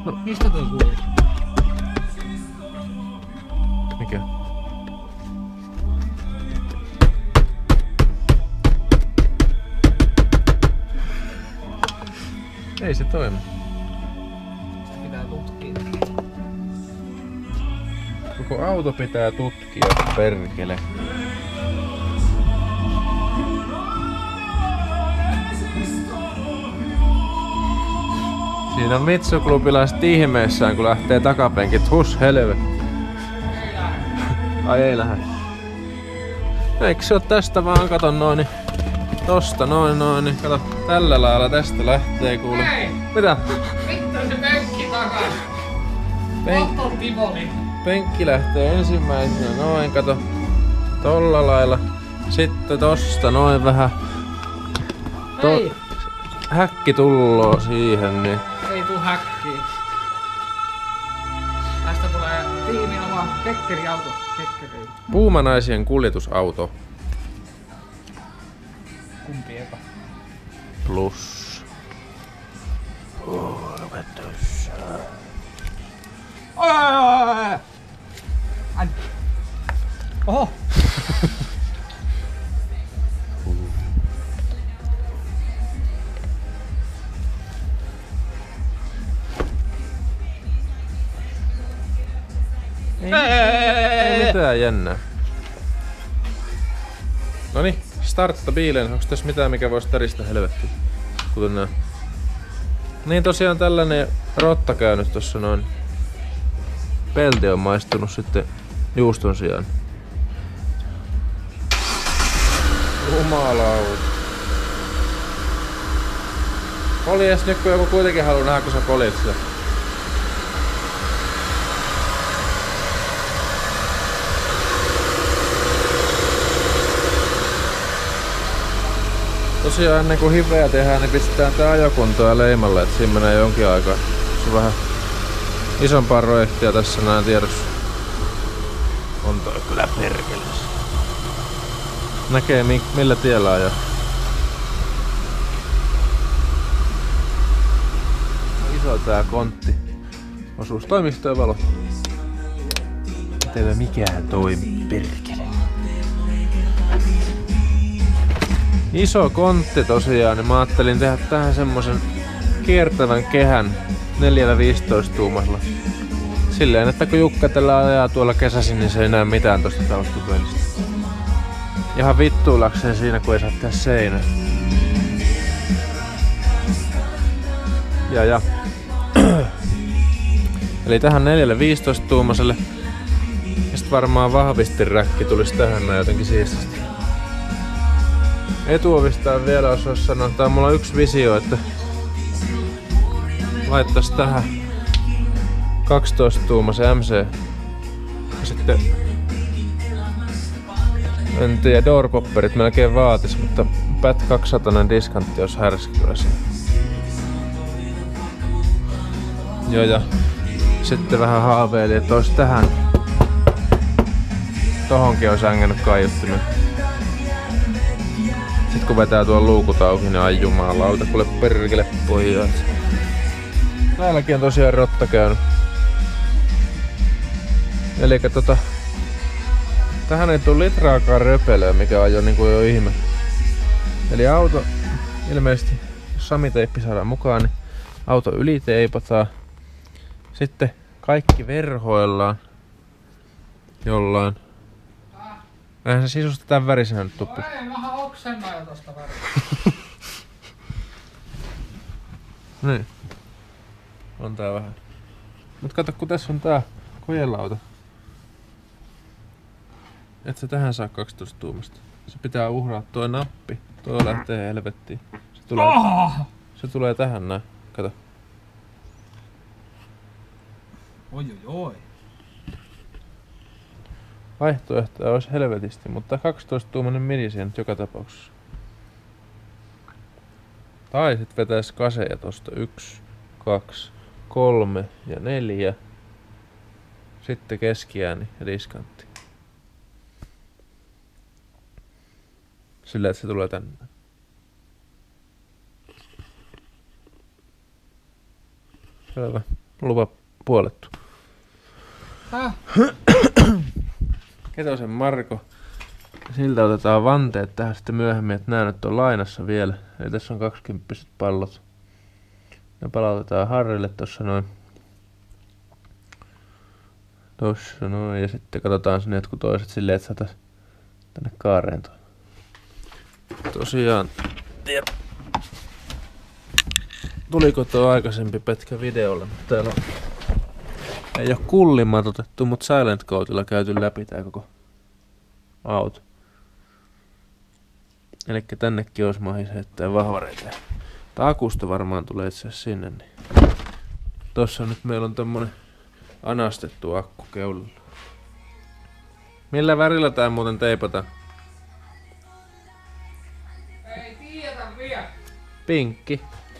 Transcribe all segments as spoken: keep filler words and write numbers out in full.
No, mistä toi kuuli? Mikä? Ei se toimi. Sitä pitää tutkia. Koko auto pitää tutkia, perkele. Siinä on Mitsu-klubilaiset ihmeessään, kun lähtee takapenkit. Hus helvetti. Ai ei lähde. Eikö se oo tästä vaan, kato noin, niin tosta noin noin, niin kato tällä lailla tästä lähtee kuule. Hei! Mitä? Vittu se penkki takas! Penk Otton Tivoli! penkki lähtee ensimmäisenä noin, kato. Tolla lailla. Sitten tosta noin vähän. To Hei! häkki tulloo siihen, niin. Ei tuu häkkiin. Tästä tulee tiimin oma kekkeriauto. Kekkeri. Puumanaisien kuljetusauto. Kumpi eka? Plus. Hulvetus. Oi, oi, oi, oi. Ai. Oho! Ei, ei mitään jännää. Noniin, startta biileen. Onks tässä mitään mikä vois täristä helvettiin? Kuten nää. Niin tosiaan tällainen rotta käynyt tossa noin. Pelti on maistunut sitten juuston sijaan. Jumalauta. Poljes nyt kun joku kuitenkin haluu nähdä kun sä poljet sitä. Tosiaan ennen kuin hiveä tehdään, niin pistetään tää ajokuntoa leimalle, että siinä menee jonkin aikaa. Se on vähän isompaa projektia tässä näin tiedossa. On toi kyllä perkeles. Näkee mi millä tiellä ajaa. Iso tää kontti. Osuus toimistojen valo. Teillä mikään toimi, perkele. Iso kontti tosiaan, niin mä ajattelin tehdä tähän semmosen kiertävän kehän neljä viisitoista tuumasella. Silleen, että kun Jukka tällä ajaa tuolla kesäsin, niin se ei näe mitään tosta taustapelistä. Ihan vittuilakseen siinä, kun ei saa tehdä seinää. Ja ja. Eli tähän neljä viisitoista tuumaselle. Ja sit varmaan vahvistinräkki tulisi tähän näin jotenkin siististi. Etuovista vielä osaa sanoa, tää on mulla yksi visio, että laittais tähän kaksitoista tuumaisen M C. Ja sitten en tiedä, doorpopperit melkein vaatis, mutta P A T kaksisataa diskantti olisi härski kyllä siinä. Joo, ja sitten vähän haaveili, että olisi tähän tohonkin olisi ängännyt kaiuttimen. Sitten kun vetää tuon luukut auki, niin ai jumalauta, kuule perkele pojat. Täälläkin on tosiaan rotta käynyt. Elikkä tota... Tähän ei tuu litraakaan röpelöä, mikä on jo niinku jo ihme. Eli auto, ilmeisesti jos samiteippi saadaan mukaan, niin auto yliteipataan. Sitten kaikki verhoillaan jollain. Eihän se sisusta tän värisenä nyt tuppi. Ei, vähän oksenna jo tosta väriä. Niin. On tää vähän. Mut kato kun tässä on tää kojelauta. Et sä tähän saa kaksitoista tuumasta. Se pitää uhraa tuo nappi. Tuo lähtee helvettiin. Se tulee, Oh! se tulee tähän näin. Kato. Oi oi oi. Vaihtoehtoja olisi helvetisti, mutta kaksitoista tuumainen minisiä nyt joka tapauksessa. Tai sit vetäis kaseja tosta yksi, kaksi, kolme ja neljä. Sitten keskiääni ja diskantti. Sillä että se tulee tänne. Selvä. Lupa puolettu. Häh? Ketosen Marko. Siltä otetaan vanteet tähän sitten myöhemmin, että nää nyt on lainassa vielä. Eli tässä on kaksikymppiset pallot. Ne palautetaan Harrille tossa noin. Tossa noin. Ja sitten katsotaan sinne jotkut toiset silleen, että saatais tänne kaareen toi. Tosiaan. Tiedä. Tuliko tuo aikaisempi pätkä videolle? Täällä on. Ei oo kullimat otettu, mutta Silent Coatilla käyty läpi tää koko auto. Elikkä tännekin olisi mahis heittää vahvareita. Tää akusta varmaan tulee itse asiassa sinne. Niin. Tossa nyt meillä on tämmönen anastettu akku keulilla. Millä värillä tää muuten teipataan? Ei tiedetä vielä. Pinkki.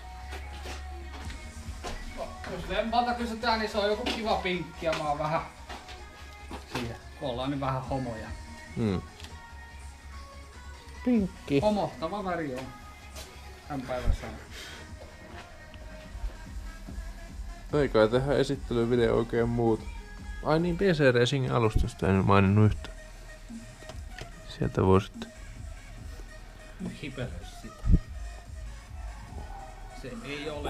Jos Vempalta kysytään, niin se on joku kiva pinkki ja mä oon vähän siihen. Ollaan nyt vähän homoja. Hmm. Pinkki. Homohtava väri on. Tämän päivän sana. Ei kai tehdä esittelyvideo oikein muuta. Ai niin, P C Racingin alustusta en maininnut yhtään. Sieltä voi sitten. Hipelöis sitä. Se ei ole.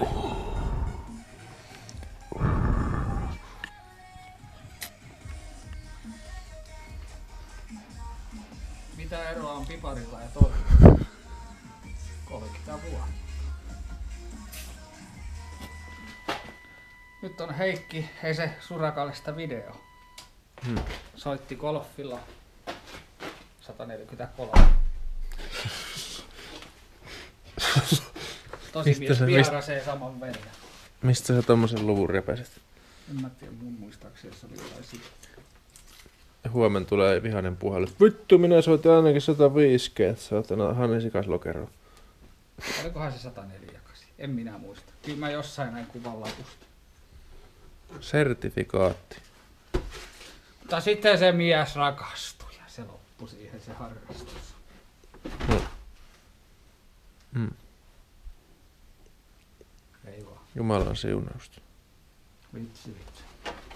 Mitä eroa on piparilla ja toisella? kolmekymmentä vuotta. Nyt on Heikki, ei se Surakallista video. Hmm. Soitti golfilla sata neljäkymmentäkolme. Tosi Mistä mies sä- vierasee saman verran. Mistä sä tommosen luvun repäsit? En mä tiedä, mun muistaakseni se oli jotain siitä. Huomenna tulee vihainen puhelu. Vittu, minä soitin ainakin sata viisikymmentä, että sä oot Hanne Sikas lokeroon. Olikohan se sata neljäkymmentä? En minä muista. Kyllä mä jossain näin kuvan lapusta. Sertifikaatti. Mutta sitten se mies rakastui ja se loppui siihen se harrastus. Hmm. Hmm. Ei vaan. Jumalan siunausta. Vitsi vitsi.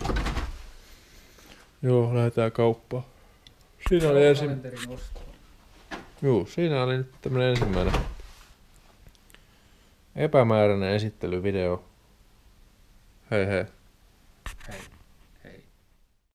Joo, lähdetään kauppaan. Siinä oli ensin... Kalenterin osto. Juu, siinä oli nyt tämmönen ensimmäinen epämääräinen esittelyvideo. Hei hei.